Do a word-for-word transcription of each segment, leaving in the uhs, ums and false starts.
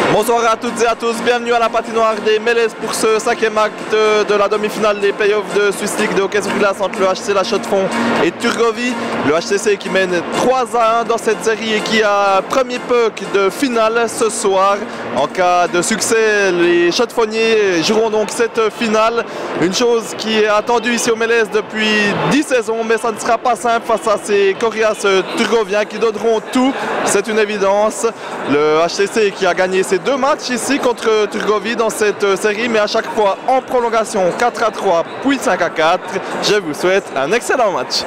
Bonsoir à toutes et à tous, bienvenue à la patinoire des Mélèzes pour ce cinquième acte de la demi-finale des playoffs de Swiss League de hockey sur glace entre le H C La Chaux-de-Fonds et Turgovie. Le H C C qui mène trois à un dans cette série et qui a un premier puck de finale ce soir. En cas de succès, les Chaux-de-Fonniers joueront donc cette finale. Une chose qui est attendue ici au Mélèzes depuis dix saisons, mais ça ne sera pas simple face à ces coriaces turgoviens qui donneront tout, c'est une évidence. Le H C C qui a gagné ses deux matchs ici contre Turgovie dans cette série, mais à chaque fois en prolongation quatre à trois puis cinq à quatre. Je vous souhaite un excellent match.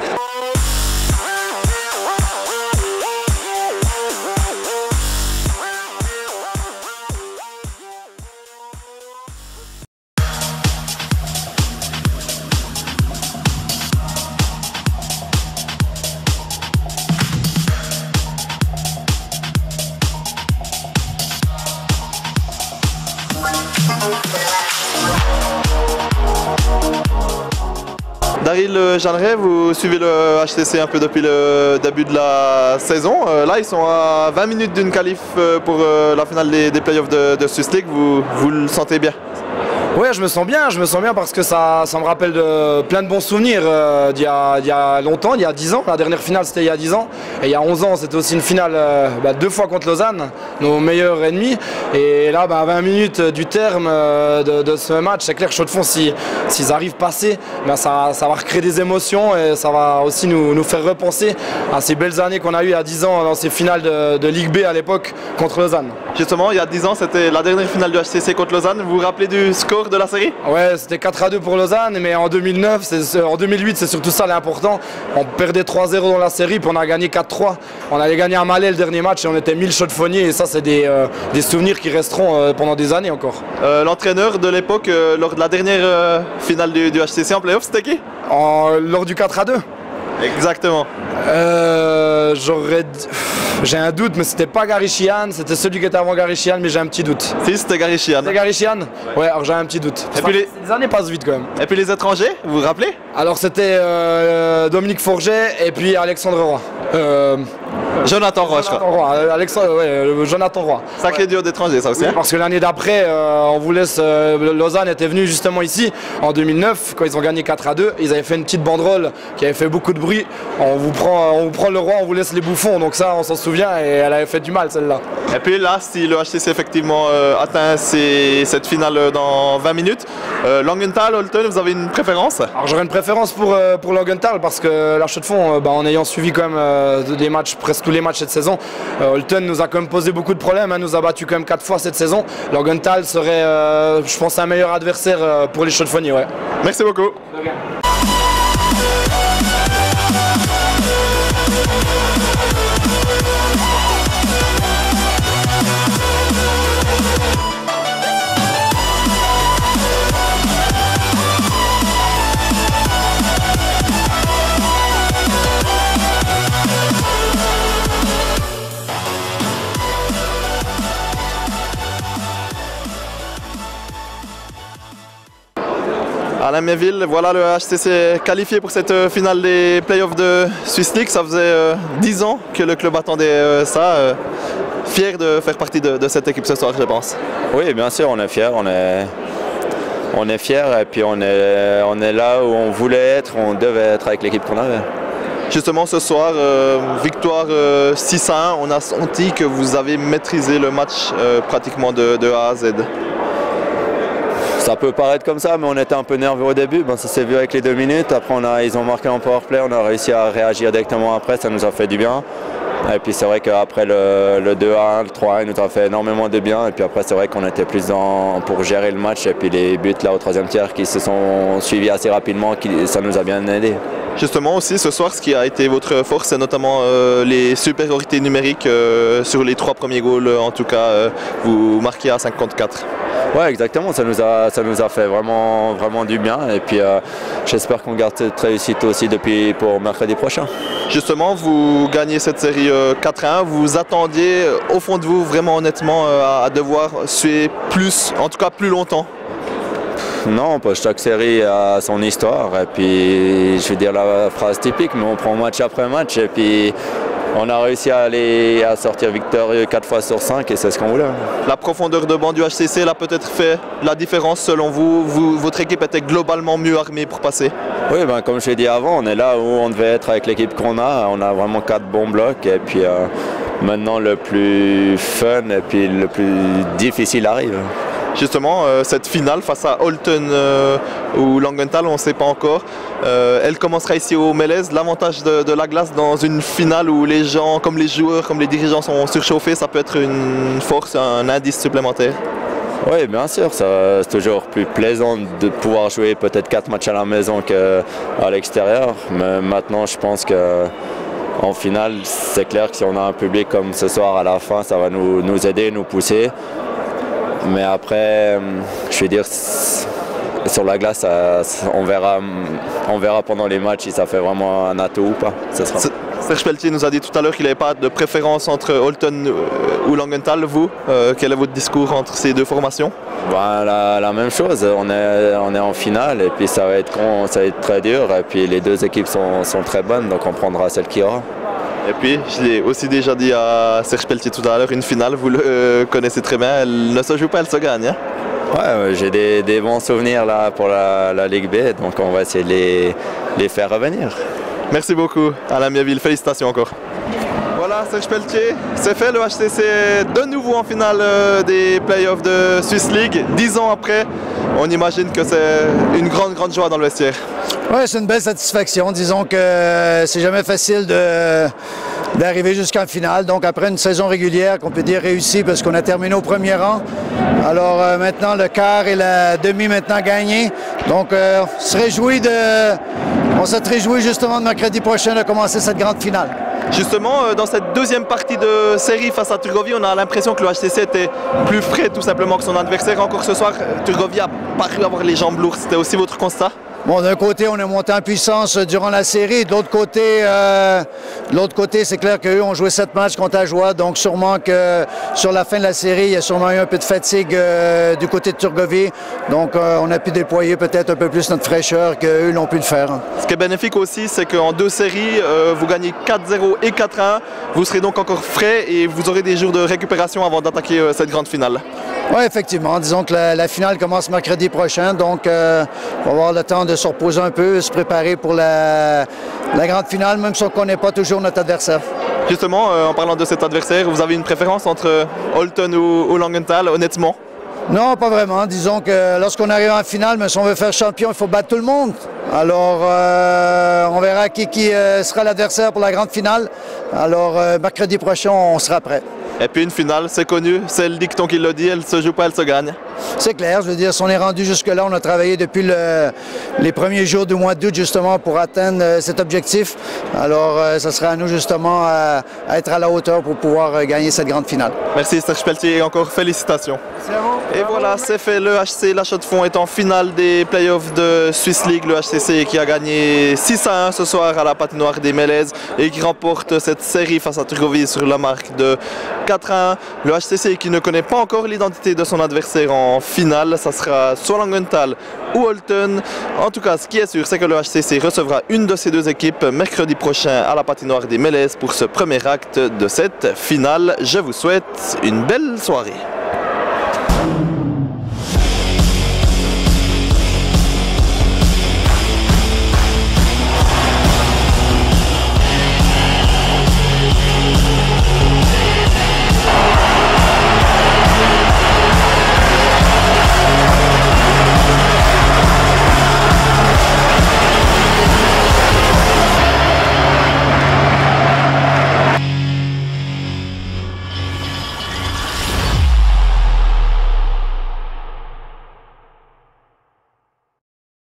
Daryl Jeanneret, vous suivez le H C C un peu depuis le début de la saison. Euh, là, ils sont à vingt minutes d'une qualif pour euh, la finale des, des playoffs de, de Swiss League. Vous, vous le sentez bien? Oui, je me sens bien, je me sens bien parce que ça, ça me rappelle de, plein de bons souvenirs euh, d'il y a, il y a longtemps, il y a dix ans. La dernière finale, c'était il y a dix ans. Et il y a onze ans, c'était aussi une finale euh, bah, deux fois contre Lausanne, nos meilleurs ennemis. Et là, bah, à vingt minutes du terme euh, de, de ce match, c'est clair que Chaux-de-Fonds, s'ils si, arrivent passés, bah, ça, ça va recréer des émotions et ça va aussi nous, nous faire repenser à ces belles années qu'on a eues il y a dix ans dans ces finales de, de Ligue B à l'époque contre Lausanne. Justement, il y a dix ans, c'était la dernière finale du H C C contre Lausanne. Vous vous rappelez du score de la série? Ouais, c'était quatre à deux pour Lausanne, mais en deux mille neuf, en deux mille huit, c'est surtout ça l'important. On perdait trois zéro dans la série, puis on a gagné quatre trois. On allait gagner à Malais le dernier match et on était mille Chaux-de-Fonniers, et ça, c'est des, euh, des souvenirs qui resteront euh, pendant des années encore. Euh, L'entraîneur de l'époque, euh, lors de la dernière euh, finale du, du H C C en playoff, c'était qui? en, Lors du quatre à deux. Exactement. Euh, J'aurais dit... J'ai un doute, mais c'était pas Gary Sheehan, c'était celui qui était avant Gary Sheehan, mais j'ai un petit doute. Si, c'était Gary Sheehan. C'était Gary Sheehan? Ouais, ouais, alors j'ai un petit doute. Et puis les... les années passent vite quand même. Et puis les étrangers, vous vous rappelez? Alors c'était euh, Dominique Forget et puis Alexandre Roy. Euh... Jonathan Roy, Jonathan Roy, Alexandre, ouais, Jonathan Roy. Sacré ouais. duo d'étrangers, ça aussi. Oui, hein parce que l'année d'après, euh, on vous laisse. Euh, Lausanne était venu justement ici en deux mille neuf, quand ils ont gagné quatre à deux. Ils avaient fait une petite banderole qui avait fait beaucoup de bruit. On vous prend, on vous prend le roi, on vous laisse les bouffons. Donc ça, on s'en souvient et elle avait fait du mal celle-là. Et puis là, si le H C C effectivement euh, atteint ces, cette finale dans vingt minutes, euh, Langenthal, Holton, vous avez une préférence? Alors j'aurais une préférence pour, euh, pour Langenthal parce que la Chaux-de-Fonds, euh, bah, en ayant suivi quand même euh, des matchs, presque tous les matchs cette saison, euh, Holton nous a quand même posé beaucoup de problèmes, hein, nous a battu quand même quatre fois cette saison. Langenthal serait, euh, je pense, un meilleur adversaire euh, pour les Chaux-de-Fonniers. Ouais. Merci beaucoup. Alain Méville, voilà le H C C qualifié pour cette finale des playoffs de Swiss League. Ça faisait euh, dix ans que le club attendait euh, ça. Euh, fier de faire partie de, de cette équipe ce soir, je pense. Oui, bien sûr, on est fiers. On est, on est fiers et puis on est, on est là où on voulait être, on devait être avec l'équipe qu'on avait. Justement, ce soir, euh, victoire euh, six à un. On a senti que vous avez maîtrisé le match euh, pratiquement de, de A à Z. Ça peut paraître comme ça, mais on était un peu nerveux au début. Ben, ça s'est vu avec les deux minutes. Après, on a, ils ont marqué en powerplay. On a réussi à réagir directement après. Ça nous a fait du bien. Et puis, c'est vrai qu'après le, le deux à un, le trois à un, il nous a fait énormément de bien. Et puis après, c'est vrai qu'on était plus dans, pour gérer le match. Et puis, les buts là au troisième tiers qui se sont suivis assez rapidement, qui, ça nous a bien aidé. Justement aussi ce soir, ce qui a été votre force, c'est notamment euh, les supériorités numériques euh, sur les trois premiers goals. En tout cas, euh, vous marquez à cinq contre quatre. Ouais, exactement. Ça nous a, ça nous a fait vraiment, vraiment du bien. Et puis, euh, j'espère qu'on garde cette réussite aussi depuis pour mercredi prochain. Justement, vous gagnez cette série euh, quatre à un. Vous attendiez, au fond de vous, vraiment honnêtement, euh, à devoir suer plus, en tout cas plus longtemps? Non, parce que chaque série a son histoire. Et puis, je vais dire la phrase typique, mais on prend match après match. Et puis, on a réussi à, aller, à sortir victorieux quatre fois sur cinq et c'est ce qu'on voulait. La profondeur de banc du H C C a peut-être fait la différence selon vous. vous. Votre équipe était globalement mieux armée pour passer? Oui, ben, comme je l'ai dit avant, on est là où on devait être avec l'équipe qu'on a. On a vraiment quatre bons blocs et puis euh, maintenant le plus fun et puis le plus difficile arrive. Justement, euh, cette finale face à Holton euh, ou Langenthal, on ne sait pas encore, euh, elle commencera ici au Mélèze. L'avantage de, de la glace dans une finale où les gens, comme les joueurs, comme les dirigeants sont surchauffés, ça peut être une force, un indice supplémentaire. Oui, bien sûr, c'est toujours plus plaisant de pouvoir jouer peut-être quatre matchs à la maison qu'à l'extérieur. Mais maintenant, je pense que en finale, c'est clair que si on a un public comme ce soir à la fin, ça va nous, nous aider, nous pousser. Mais après, je vais dire, sur la glace, on verra, on verra pendant les matchs si ça fait vraiment un atout ou pas. Ça sera... Serge Pelletier nous a dit tout à l'heure qu'il n'avait pas de préférence entre Holton ou Langenthal. Vous, euh, quel est votre discours entre ces deux formations? Ben, la, la même chose, on est, on est en finale et puis ça va être, ça va être très dur. Et puis les deux équipes sont, sont très bonnes, donc on prendra celle qui aura. Et puis, je l'ai aussi déjà dit à Serge Pelletier tout à l'heure, une finale, vous le euh, connaissez très bien, elle ne se joue pas, elle se gagne. Hein? Ouais, j'ai des, des bons souvenirs là pour la, la Ligue B, donc on va essayer de les, les faire revenir. Merci beaucoup, Alain Miaville, félicitations encore. Voilà, Serge Pelletier, c'est fait, le H C C est de nouveau en finale des playoffs de Swiss League. Dix ans après, on imagine que c'est une grande, grande joie dans le vestiaire. Oui, c'est une belle satisfaction. Disons que c'est jamais facile de, d'arriver jusqu'en finale. Donc après une saison régulière qu'on peut dire réussie parce qu'on a terminé au premier rang. Alors euh, maintenant le quart et la demi maintenant gagnés. Donc euh, on se réjouit de, on se réjouit justement de mercredi prochain de commencer cette grande finale. Justement, dans cette deuxième partie de série face à Turgovie, on a l'impression que le H C C était plus frais tout simplement que son adversaire. Encore ce soir, Turgovie a paru avoir les jambes lourdes. C'était aussi votre constat? Bon, d'un côté, on est monté en puissance durant la série. De l'autre côté, euh, de l'autre côté, c'est clair qu'eux ont joué sept matchs contre Ajoie. Donc, sûrement que sur la fin de la série, il y a sûrement eu un peu de fatigue euh, du côté de Turgovie. Donc, euh, on a pu déployer peut-être un peu plus notre fraîcheur qu'eux n'ont pu le faire. Ce qui est bénéfique aussi, c'est qu'en deux séries, euh, vous gagnez quatre zéro et quatre un. Vous serez donc encore frais et vous aurez des jours de récupération avant d'attaquer euh, cette grande finale. Oui, effectivement. Disons que la, la finale commence mercredi prochain. Donc, euh, on va avoir le temps de se reposer un peu, se préparer pour la, la grande finale, même si on ne connaît pas toujours notre adversaire. Justement, euh, en parlant de cet adversaire, vous avez une préférence entre Holton ou, ou Langenthal, honnêtement? Non, pas vraiment. Disons que lorsqu'on arrive en finale, mais si on veut faire champion, il faut battre tout le monde. Alors, euh, on verra qui, qui euh, sera l'adversaire pour la grande finale. Alors, euh, mercredi prochain, on sera prêt. Et puis une finale, c'est connu, c'est le dicton qui le dit, elle se joue pas, elle se gagne. C'est clair, je veux dire, si on est rendu jusque-là, on a travaillé depuis le, les premiers jours du mois d'août justement pour atteindre euh, cet objectif. Alors, euh, ça sera à nous justement à, à être à la hauteur pour pouvoir euh, gagner cette grande finale. Merci Serge Pelletier et encore félicitations. Et voilà, c'est fait, le H C C La Chaux-de-Fonds est en finale des playoffs de Swiss League, le H C C qui a gagné six à un ce soir à la patinoire des Mélèzes et qui remporte cette série face à Turgovie sur la marque de quatre à un. Le H C C qui ne connaît pas encore l'identité de son adversaire en finale, ça sera soit Langenthal ou Holton. En tout cas, ce qui est sûr, c'est que le H C C recevra une de ces deux équipes mercredi prochain à la patinoire des Mélèzes pour ce premier acte de cette finale. Je vous souhaite une belle soirée.